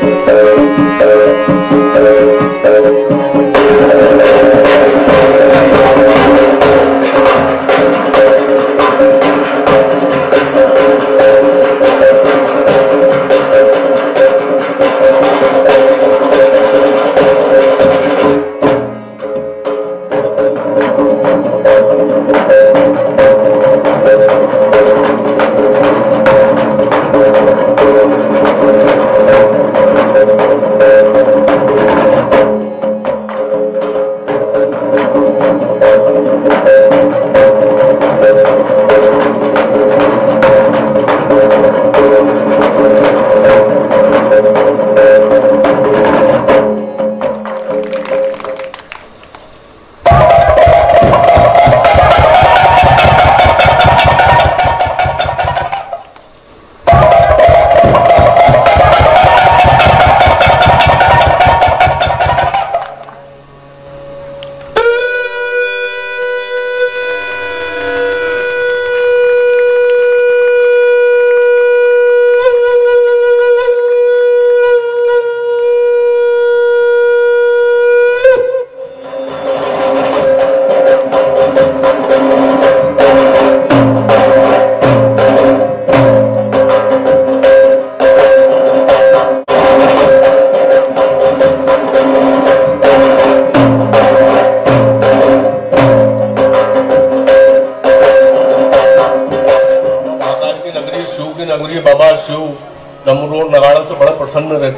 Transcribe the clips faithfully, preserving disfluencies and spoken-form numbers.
डमरू और नगाड़े से बड़े प्रसन्न रहते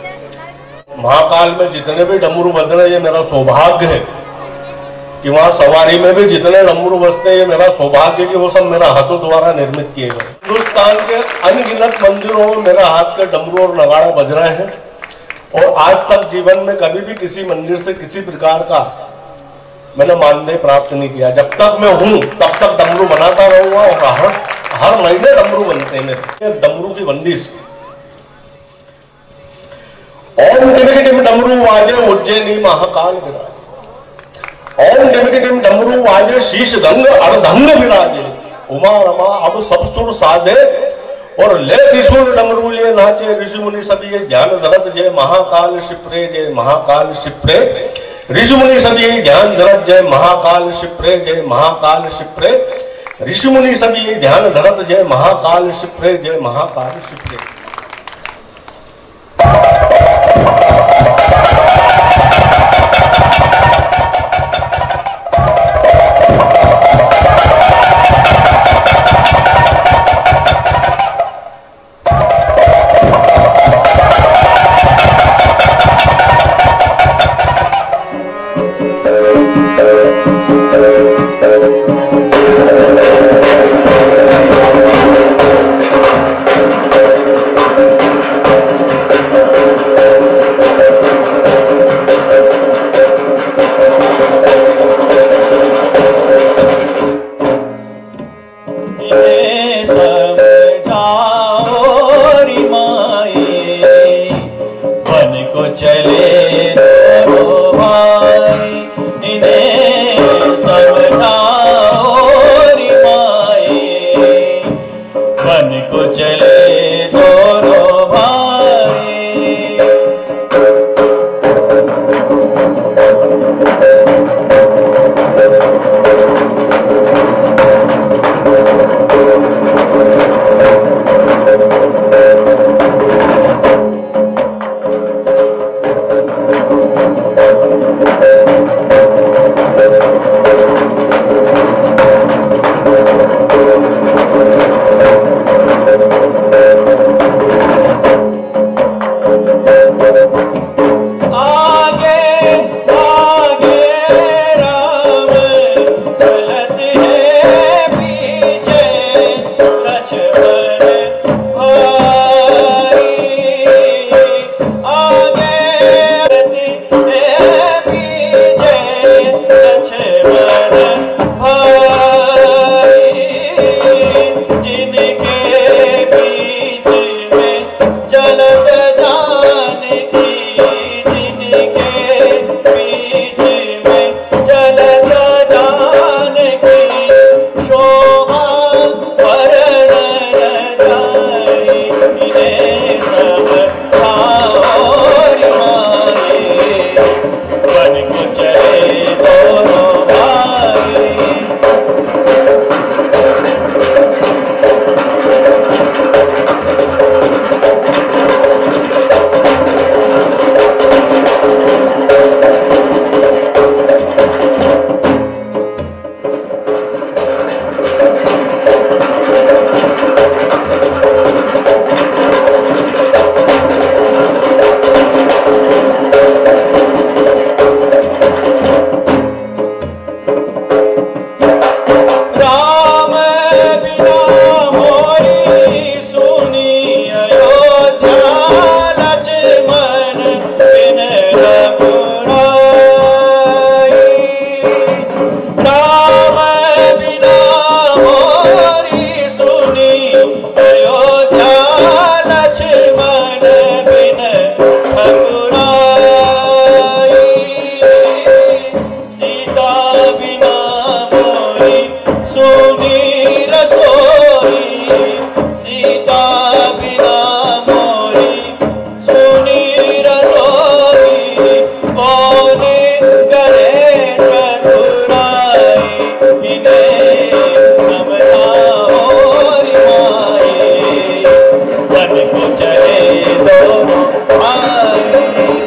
हैं। महाकाल में जितने भी डमरू बज रहे, ये मेरा सौभाग्य है कि वहां सवारी में भी जितने डमरू बजते हैं, ये मेरा सौभाग्य है कि वो सब मेरा हाथों द्वारा निर्मित किए गए। हिंदुस्तान के अनगिनत मंदिरों में मेरा हाथ के डमरू और नगाड़े बज रहे हैं और आज तक जीवन में कभी भी किसी मंदिर से किसी प्रकार का मैंने मानदेय प्राप्त नहीं किया। जब तक मैं हूं तब तक डमरू बनाता रहूंगा और हर हर महीने डमरू बनते हैं मेरे। डमरू की बंदिश, ओम टिम टिम डमरू वाजे उज्जैनी महाकाल विराजे, ओम टिम टिम डमरू वाजे शीश गंग अर्धंग विराजे, उमा रमा अब सब सुर साधे और ले त्रिशूल डमरू लिए नाचे, ऋषि मुनि सभी ज्ञान धरत जय महाकाल शिप्रे जय महाकाल शिप्रे, ऋषि मुनि सभी ध्यान धरत जय महाकाल शिप्रे जय महाकाल शिप्रे, ऋषि मुनि सभी ध्यान धरत जय महाकाल शिप्रे जय महाकाल शिप्रे। चले दोनों भाई।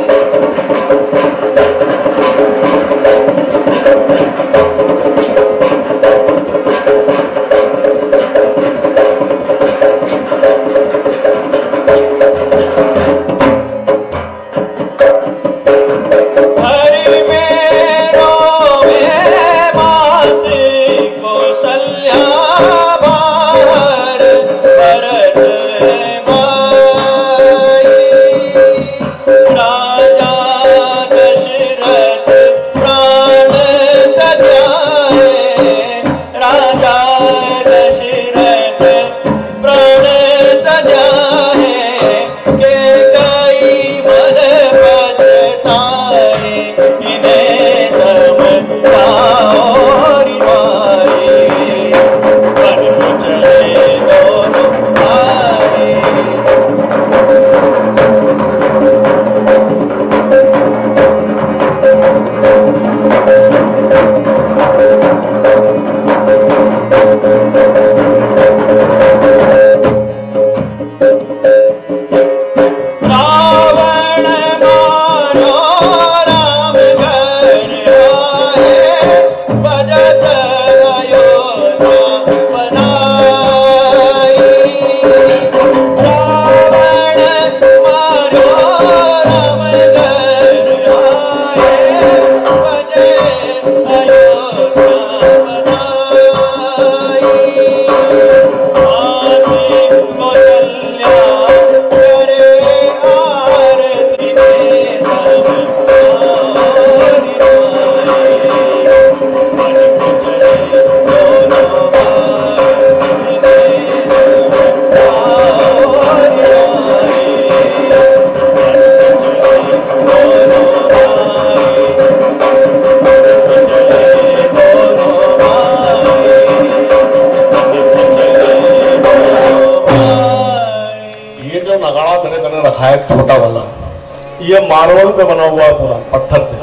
है छोटा वाला, ये मार्बल पे बना हुआ है, पूरा पत्थर से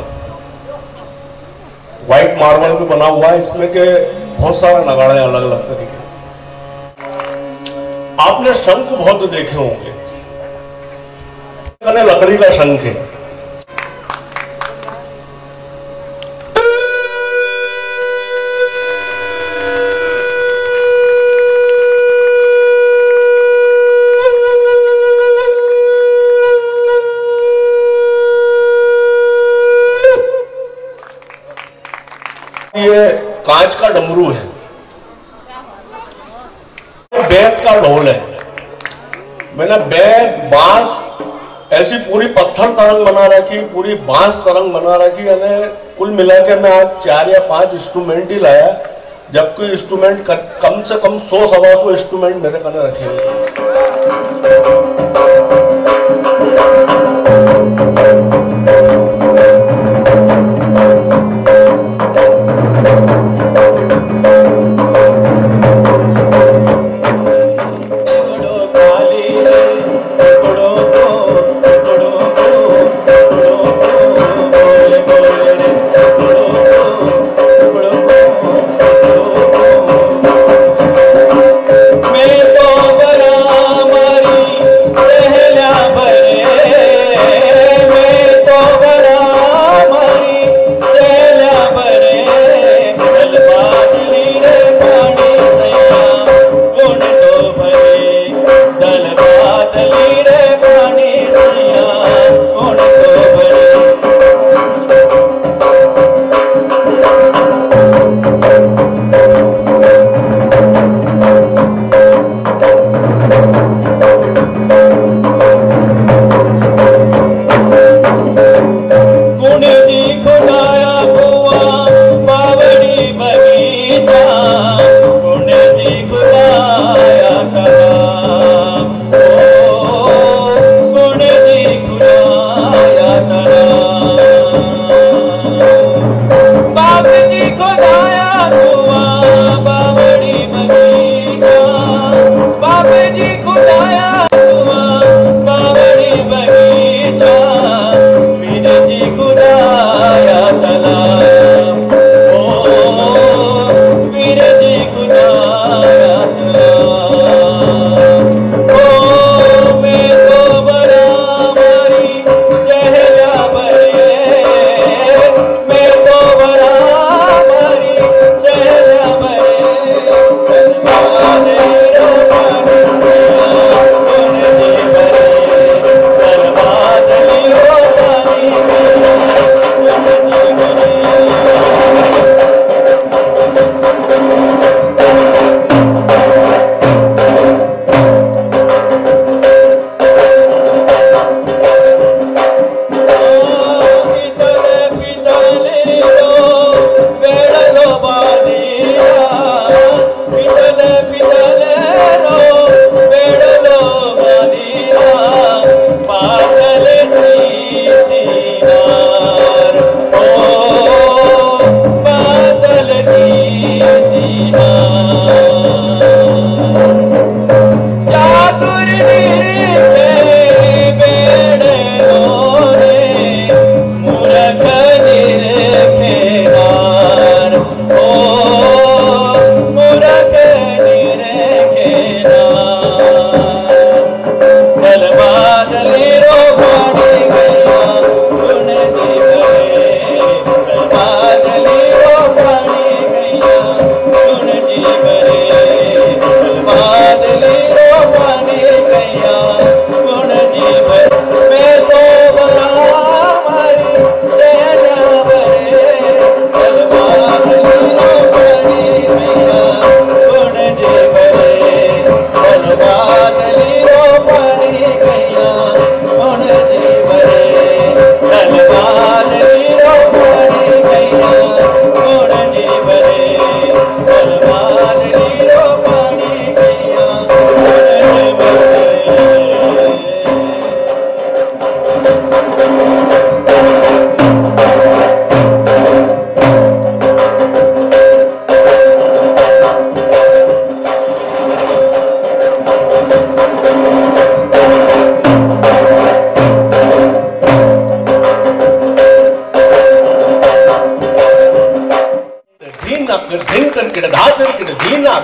व्हाइट मार्बल पे बना हुआ है। इसमें के बहुत सारे नगाड़े अलग अलग तरीके। आपने शंख बहुत देखे होंगे, लकड़ी का शंख है। ये कांच का डमरू है, बैत का ढोल है। मैंने बैत, बांस, ऐसी पूरी पत्थर तरंग बना रखी, पूरी बांस तरंग बना रखी। यानी कुल मिला के मैं आज चार या पांच इंस्ट्रूमेंट ही लाया, जबकि इंस्ट्रूमेंट कम से कम सौ सवा सौ इंस्ट्रूमेंट मेरे कने रखे हुए। मैं तो बरा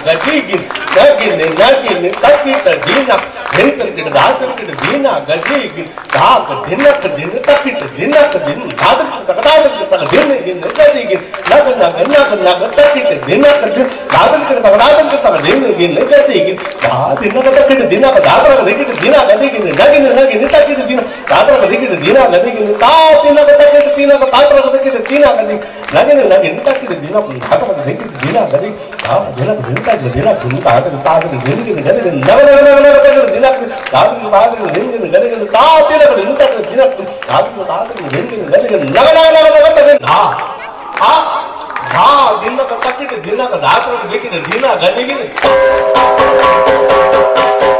ಗದಿಗಿನ ನಗಿನ ನಗಿನ ತಕ್ಕಿಟ ದಿನ ಹೆಂತರ್ಕಿಡ ದಾತರ್ಕಿಡ ದಿನ ಗದಿಗಿನ ದಾಕ ದಿನಕ ದಿನ ತಕ್ಕಿಟ ದಿನಕ ದಿನ ದಾತರ್ಕಿಡ ತಗದಾತರ್ಕಿಡ ತಗ ದಿನ ದಿನ ಗದಿಗಿನ ನಗ ನಗ ನಗ ನಗ ತಕ್ಕಿಟ ದಿನಕ ದಿನ ದಾತರ್ಕಿಡ ತಗದಾತರ್ಕಿಡ ತಗ ದಿನ ದಿನ ಗದಿಗಿನ ದಾ ದಿನಕ ತಕ್ಕಿಟ ದಿನಕ ದಾತರಕ ದಿಕ್ಕಿಟ ದಿನ ಗದಿಗಿನ ನಗಿನ ನಗಿನ ತಕ್ಕಿಟ ದಿನ ದಾತರಕ ದಿಕ್ಕಿಟ ದಿನ ಗದಿಗಿನ ತಾ ದಿನಕ ತಕ್ಕಿಟ ದಿನಕ ದಾತರಕ ದಿಕ್ಕಿಟ ದಿನ ಗದಿಗಿನ ನಗಿನ ನಗಿನ ತಕ್ಕಿಟ ದಿನ ದಾತರಕ ದಿಕ್ಕಿಟ ದಿನ ಗದಿಗಿನ ತಾ ದಿನಕ ದಿನ ತಕ್ಕಿಟ ದಿನ ದಿನ ದಾತರಕ ದಾತರಕ ದಿನ ಗದಿಗಿನ ನಗ ನಗ ನಗ ನಗ ತಕ್ಕಿಟ ದಿನ ದಾತರಕ ದಾತರಕ ದಿನ ಗದಿಗಿನ ತಾ ದಿನಕ ದಿನ ತಕ್ಕಿಟ ದಿನ ದಾತರಕ ದಾತರಕ ದಿನ ಗದಿಗಿನ ನಗ ನಗ ನಗ ನಗ ತಕ್ಕಿಟ ಧಾ ಆ ಧಾ ದಿನಕ ತಕ್ಕಿಟ ದಿನಕ ದಾತರಕ ದಿಕ್ಕಿಟ ದಿನ ಗದಿಗಿನ